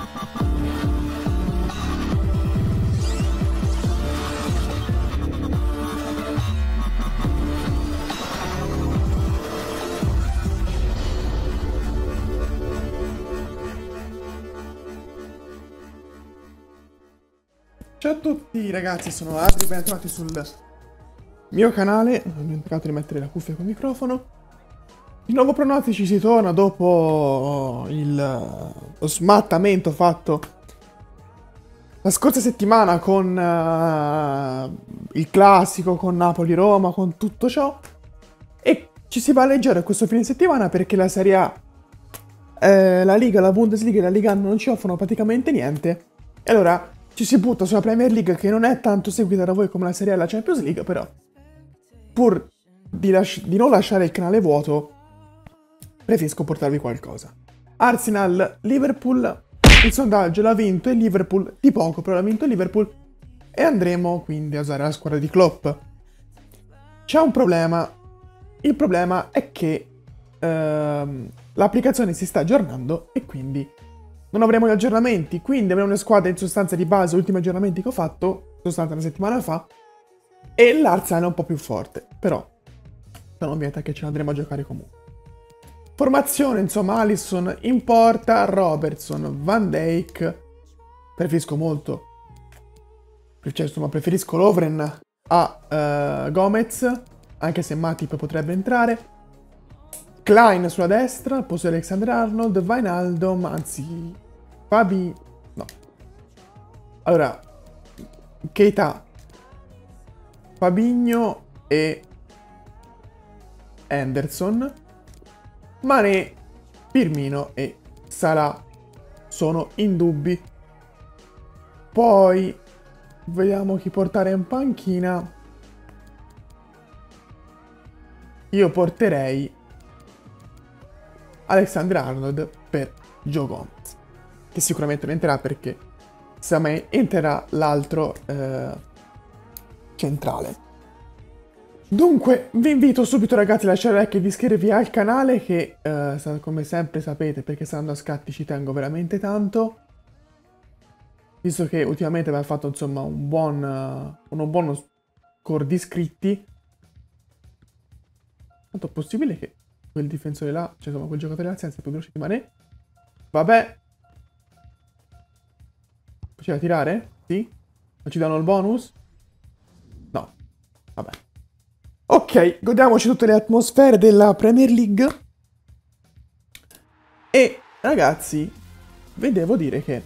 Ciao a tutti ragazzi, sono Adri, bentornati sul mio canale. Mi ho dimenticato di mettere la cuffia col microfono. Di nuovo Pronostici si torna dopo lo smattamento fatto la scorsa settimana con il classico, con Napoli-Roma, con tutto ciò. E ci si va a leggere questo fine settimana perché la Serie A, la Liga, la Bundesliga e la Liga non ci offrono praticamente niente. E allora ci si butta sulla Premier League, che non è tanto seguita da voi come la Serie A e la Champions League, però pur di non lasciare il canale vuoto preferisco portarvi qualcosa. Arsenal-Liverpool, il sondaggio l'ha vinto il Liverpool, di poco però l'ha vinto il Liverpool, e andremo quindi a usare la squadra di Klopp. C'è un problema, il problema è che l'applicazione si sta aggiornando e quindi non avremo gli aggiornamenti, quindi avremo una squadra in sostanza di base, ultimi aggiornamenti che ho fatto, in sostanza una settimana fa, e l'Arsenal è un po' più forte, però non vieta che ce l'andremo a giocare comunque. Formazione, insomma, Alisson in porta, Robertson, Van Dijk, preferisco molto, cioè insomma preferisco Lovren a Gomez, anche se Matip potrebbe entrare, Klein sulla destra, al posto di Alexander-Arnold, Wijnaldum, anzi, no. Allora, Keita, Fabinho e Henderson, Mané, Firmino e Salah sono indubbi. Poi, vediamo chi portare in panchina. Io porterei Alexander-Arnold per Joe Gomez, che sicuramente non entrerà perché se a me entrerà l'altro centrale. Dunque vi invito subito ragazzi a lasciare like e di iscrivervi al canale che come sempre sapete, perché stando a scatti ci tengo veramente tanto, visto che ultimamente aveva fatto insomma un buono score di iscritti. Quanto è possibile che quel difensore là, cioè insomma quel giocatore là senza più veloce di Mané. Vabbè. Faceva tirare? Sì? Ma ci danno il bonus? No. Vabbè. Ok, godiamoci tutte le atmosfere della Premier League. E ragazzi, vi devo dire che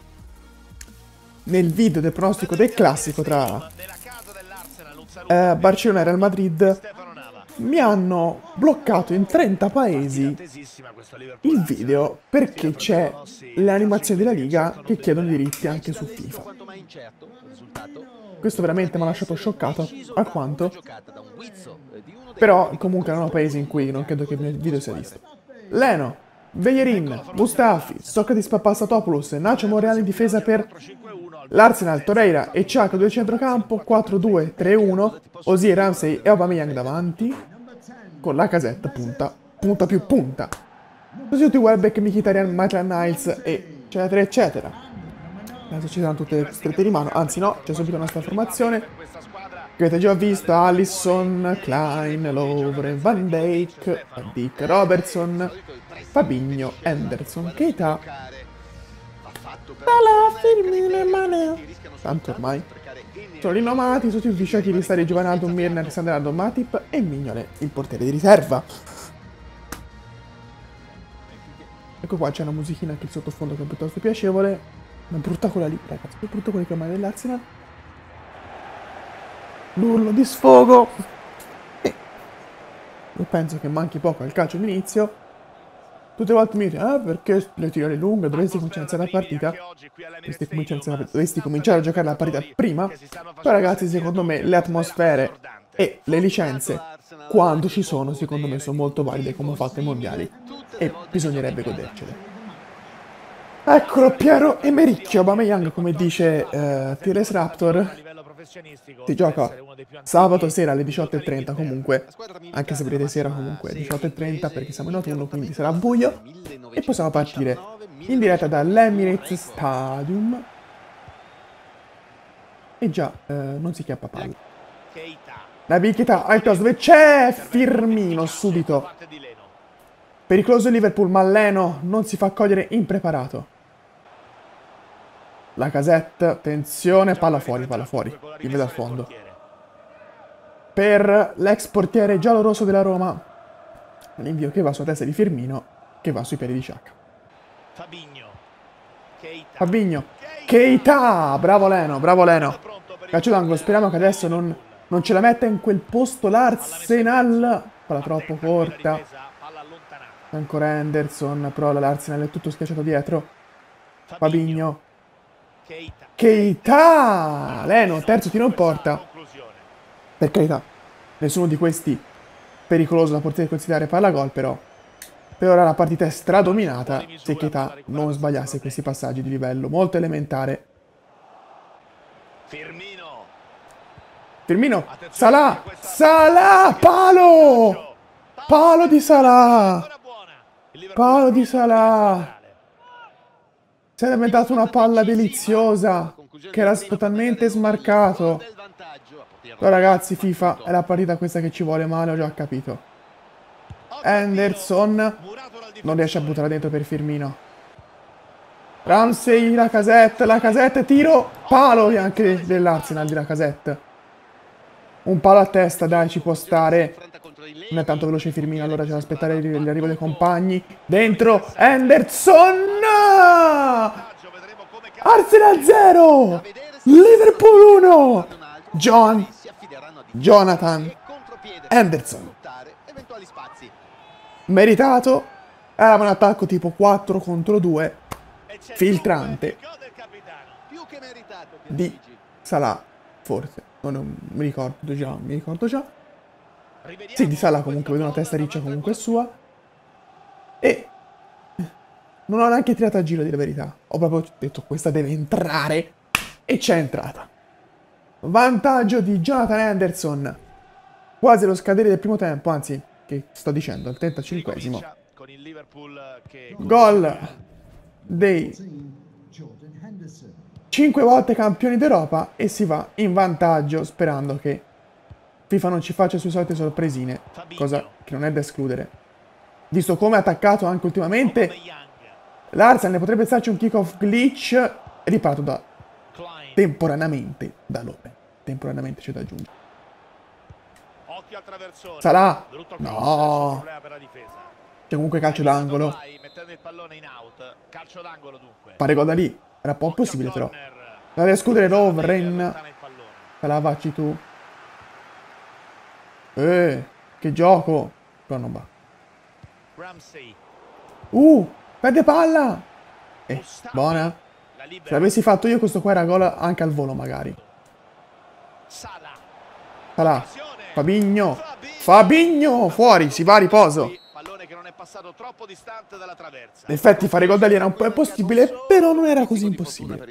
nel video del pronostico del classico tra Barcellona e Real Madrid mi hanno bloccato in 30 paesi il video perché c'è l'animazione della Liga che chiedono diritti anche su FIFA. Questo veramente mi ha lasciato scioccato alquanto, però comunque erano paesi in cui non credo che il video sia visto. Leno, Bellerin, Mustafi, Socrates Papastatopoulos, Nacho Monreal in difesa per l'Arsenal, Torreira e Xhaka del centrocampo, 4-2-3-1, Ozier, Ramsey e Aubameyang davanti, con la casetta punta più punta. Sostituti Welbeck, Mkhitaryan, Maitland-Niles e eccetera eccetera. Adesso ci saranno tutte strette di mano, anzi no, c'è subito una formazione che avete già visto: Alisson, Klein, Lovren, Van Dijk, Robertson, Fabinho, Henderson, Keita, Salah, Firmino e Mané. Tanto ormai sono rinomati, tutti ufficiati di stare Giovanaldo, Mirna, Alexander-Arnold, Matip e Mignolet, il portiere di riserva. Ecco qua c'è una musichina anche il sottofondo che è piuttosto piacevole. Una brutta quella lì, ragazzi, più brutta quella che ormai dell'Arsenal. L'urlo di sfogo. E io penso che manchi poco al calcio all'inizio. Tutte le volte mi dicono, perché le tirare lunghe, dovresti cominciare a iniziare la partita. Dovresti cominciare a giocare la partita prima. Però ragazzi, secondo me, le atmosfere e le licenze, quando ci sono, secondo me, sono molto valide come ho fatto ai mondiali. E bisognerebbe godercele. Eccolo Piero Emericchio Aubameyang, come dice TLS Raptor. Si gioca sabato sera alle 18:30 comunque, anche se vedete sera comunque 18:30 perché siamo in autunno, quindi sarà buio. E possiamo partire in diretta dall'Emirates Stadium. E già, non si chiappa palla. Naby Keita al cross dove c'è Firmino subito. Pericoloso il Liverpool, ma Leno non si fa cogliere impreparato. Lacazette, attenzione, palla fuori, li vedo al fondo. Per l'ex portiere giallorosso della Roma, un invio che va sulla testa di Firmino, che va sui piedi di Xhaka. Fabinho, Keita, bravo Leno, bravo Leno. Calcio d'angolo, speriamo che adesso non ce la metta in quel posto l'Arsenal. Palla troppo corta. Ancora Henderson, però l'Arsenal è tutto schiacciato dietro. Fabinho. Keita! Leno, terzo tiro in porta. Per carità, nessuno di questi pericoloso da poter considerare palla gol, però per ora la partita è stradominata se Keita non sbagliasse questi passaggi di livello molto elementare. Firmino, Salah, palo! Palo di Salah! Palo di Salah! Si è diventata una palla deliziosa, che era totalmente smarcato. Però ragazzi, FIFA, è la partita questa che ci vuole male, ho già capito. Henderson non riesce a buttare dentro per Firmino. Ramsey, Lacazette, tiro, palo anche dell'Arsenal di Lacazette. Un palo a testa, dai, ci può stare. Non è tanto veloce Firmino, allora c'è da aspettare l'arrivo dei compagni. Dentro, Henderson! Arsenal 0! Liverpool 1! Jonathan Henderson. Meritato. Era un attacco tipo 4 contro 2. Filtrante. Di Salah, forse. Non mi ricordo già, Sì, di Salah comunque, vedo una testa riccia comunque sua. E non ho neanche tirato a giro, di la verità. Ho proprio detto, questa deve entrare. E c'è entrata. Vantaggio di Jonathan Henderson. Quasi allo scadere del primo tempo, anzi, che sto dicendo, al 35esimo. Gol dei 5 volte campioni d'Europa e si va in vantaggio sperando che FIFA non ci faccia sue solite sorpresine, cosa che non è da escludere. Visto come ha attaccato anche ultimamente, l'Arsenal ne potrebbe starci un kick-off glitch riparato da temporaneamente da Lovren. Temporaneamente c'è da aggiungere. Salah! No! C'è comunque calcio d'angolo. Fare gol da lì era un po' possibile però. La deve escludere Lovren. Salah, vacci tu. Che gioco! Però non va. Perde palla! Buona. Se l'avessi fatto io questo qua era gol anche al volo magari. Salah. Fabinho. Fuori, si va a riposo. In effetti fare gol da lì era un po' impossibile, però non era così impossibile.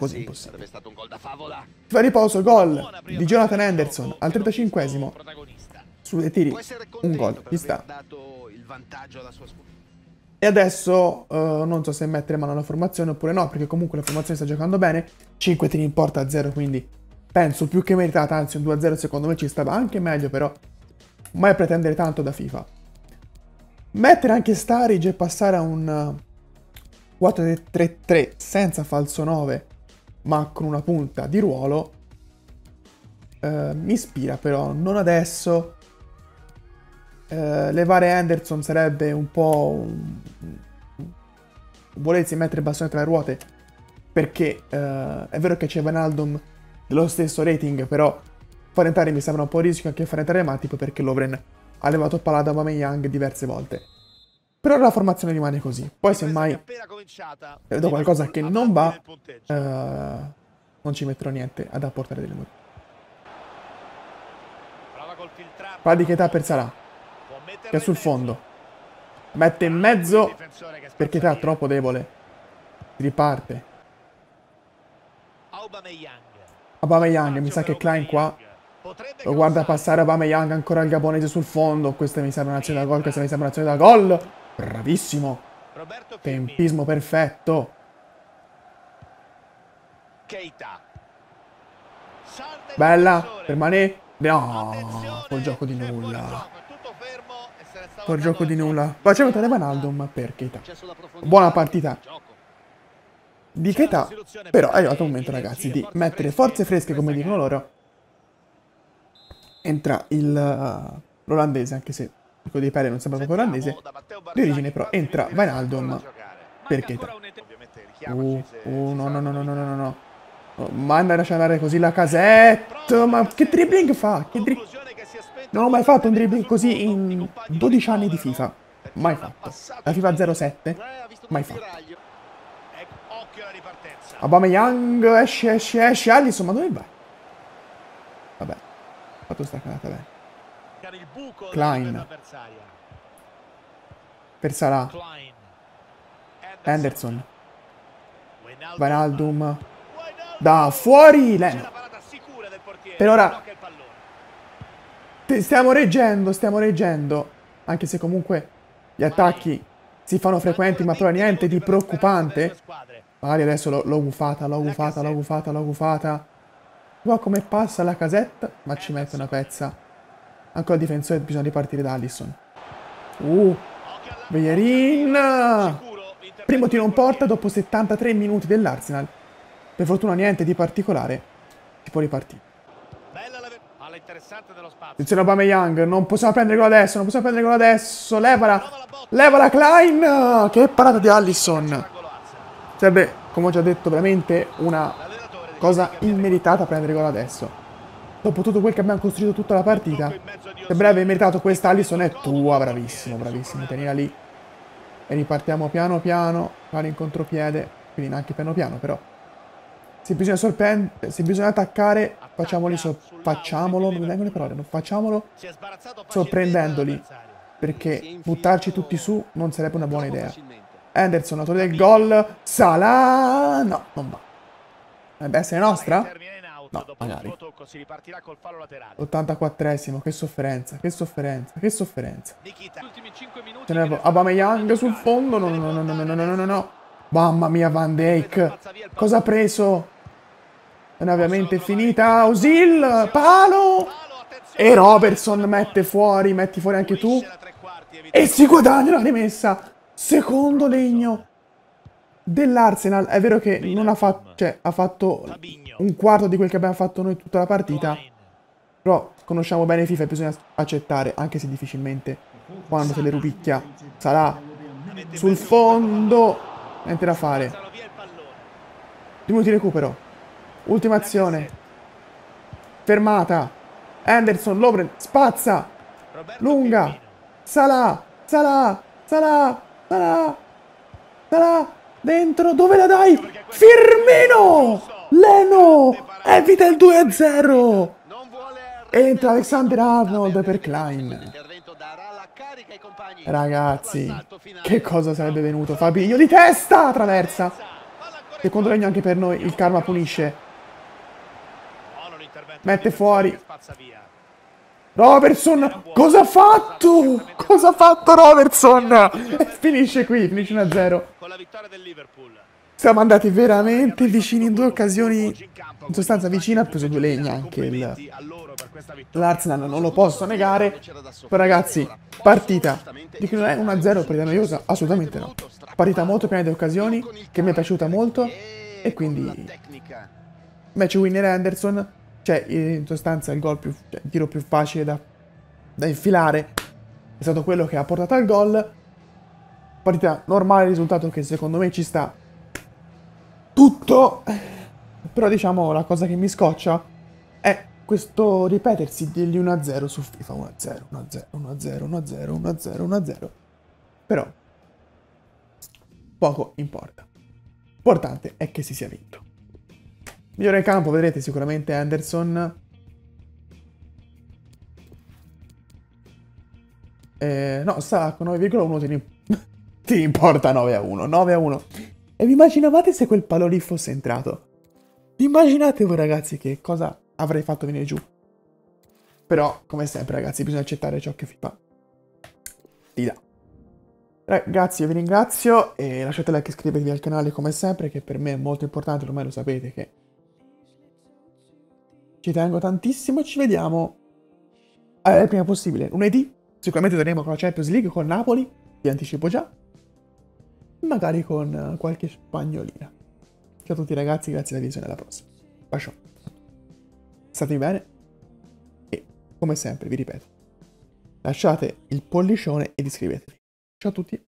Si fa a riposo, gol di Jonathan Henderson al 35esimo. Su dei tiri, un gol, ci sta. E adesso non so se mettere mano alla formazione oppure no, perché comunque la formazione sta giocando bene. 5 tiri in porta a 0, quindi penso più che meritata, anzi un 2-0 secondo me ci stava anche meglio, però mai pretendere tanto da FIFA. Mettere anche Sturridge e passare a un 4-3-3 senza falso 9, ma con una punta di ruolo, mi ispira, però non adesso. Levare Henderson sarebbe un po' volersi mettere il bastone tra le ruote, perché è vero che c'è Wijnaldum dello stesso rating, però far entrare mi sembra un po' rischio anche far entrare Matip, perché Lovren ha levato palla da Aubameyang diverse volte. Però la formazione rimane così. Poi semmai vedo qualcosa che non va, non ci metterò niente ad apportare delle modifiche. Palla di Keita per Salah, che è sul fondo. Mette in mezzo perché Keita è troppo debole. Riparte. Aubameyang, mi sa che Klein qua lo guarda passare. Aubameyang ancora il gabonese sul fondo. Questa mi sembra un'azione da gol, questa mi sembra un'azione da gol. Bravissimo. Tempismo perfetto. Bella, per Mané. No, quel gioco di nulla. Quel gioco di nulla. Poi c'è mettere Wijnaldum per Keita. Buona partita di Keita. Però è arrivato il momento, ragazzi, di mettere forze fresche, come dicono loro. Entra l'olandese, anche se quello di Pere non sembra proprio olandese di origine, però entra Wijnaldum per Keita. No, no, no, no, no, no, no, no. Manda a lasciare andare così la Casette. Ma che dribbling fa? Non ho mai fatto un dribbling così in 12 anni di FIFA. Mai fatto. La FIFA 07? Mai fatto. Aubameyang, esce, esce, esce. Alisson, ma dove vai? Vabbè. Ha fatto staccata, bene. Klein. Per Salah. Henderson. Wijnaldum. Da fuori Leno. Per ora stiamo reggendo. Anche se comunque gli attacchi si fanno frequenti, ma però niente di preoccupante. Magari adesso l'ho gufata. Guarda come passa la Casette, ma ci mette una pezza. Ancora il difensore, bisogna ripartire da Alisson. Bellerin. Primo tiro in porta dopo 73 minuti dell'Arsenal. Per fortuna niente di particolare. Si può ripartire. Attenzione Aubameyang, non possiamo prendere gol adesso, levala Klein. Che parata di Alisson. Sarebbe, come ho già detto, veramente una cosa immeritata prendere gol adesso. Dopo tutto quel che abbiamo costruito tutta la partita. Se breve meritato, questa Alisson è tua, bravissimo, tenila lì. E ripartiamo piano piano, fare in contropiede, quindi neanche piano piano però. Se bisogna attaccare, facciamolo, non mi vengono le parole, facciamolo sorprendendoli, perché buttarci tutti su non sarebbe una buona idea. Henderson, autore del gol, Salah, no, non va. Deve essere nostra? No, magari. 84esimo, che sofferenza. Aubameyang sul fondo, no. Mamma mia, Van Dijk, cosa ha preso? Non è ovviamente finita. Özil, palo. E Robertson metti fuori anche tu. E si guadagna la rimessa. Secondo legno dell'Arsenal. È vero che non ha fatto, cioè, ha fatto un quarto di quel che abbiamo fatto noi tutta la partita. Però conosciamo bene FIFA e bisogna accettare, anche se difficilmente, quando se le rubicchia. Sarà sul fondo. Niente da fare. Primo di recupero. Ultima azione. Fermata. Henderson, Lovren, spazza. Lunga. Salah. Dentro. Dove la dai? Firmino. Leno. Evita il 2-0. Entra Alexander Arnold per Klein. Ragazzi, che cosa sarebbe venuto? Fabinho di testa. Traversa. Secondo legno anche per noi. Il karma punisce. Mette fuori. Robertson. Cosa ha fatto? Cosa ha fatto Robertson? E finisce qui. Finisce 1-0. Siamo andati veramente vicini in due occasioni. In sostanza vicino, ha preso due legni anche l'Arsenal, non lo posso negare. Però ragazzi, partita di che non è 1-0 partita noiosa? Assolutamente no. Partita molto piena di occasioni, che mi è piaciuta molto. E quindi match winner Henderson. Cioè, in sostanza il gol il tiro più facile da infilare è stato quello che ha portato al gol. Partita normale, risultato che secondo me ci sta tutto. Però diciamo la cosa che mi scoccia è questo ripetersi degli 1-0 su FIFA. 1-0, 1-0, 1-0, 1-0, 1-0. Però poco importa. L'importante è che si sia vinto. Migliore in campo, vedrete sicuramente Henderson. No, sta con 9,1 ti importa 9-1. 9-1. E vi immaginavate se quel palo lì fosse entrato? Immaginate voi ragazzi che cosa avrei fatto venire giù. Però, come sempre ragazzi, bisogna accettare ciò che vi fa. Ti dà. Ragazzi, io vi ringrazio e lasciate like e iscrivetevi al canale come sempre, che per me è molto importante, ormai lo sapete che ci tengo tantissimo. Ci vediamo il prima possibile. Lunedì sicuramente torneremo con la Champions League, con Napoli, vi anticipo già. Magari con qualche spagnolina. Ciao a tutti ragazzi, grazie alla visione, alla prossima. Bacio. State bene e, come sempre, vi ripeto, lasciate il pollicione ed iscrivetevi. Ciao a tutti.